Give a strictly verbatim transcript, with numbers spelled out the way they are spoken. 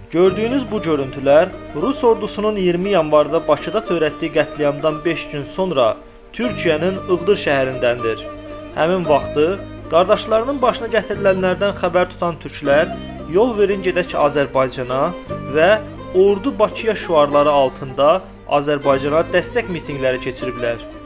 Gördüyünüz bu görüntülər Rus ordusunun iyirmi yanvarda Bakıda törətdiyi qətliamdan beş gün sonra Türkiyənin Iğdır şəhərindəndir. Həmin vaxtı qardaşlarının başına gətirilənlərdən xəbər tutan türklər "Yol verin gedək Azərbaycana" və "Ordu Bakıya" şüarları altında Azərbaycana dəstək mitinqləri keçiriblər.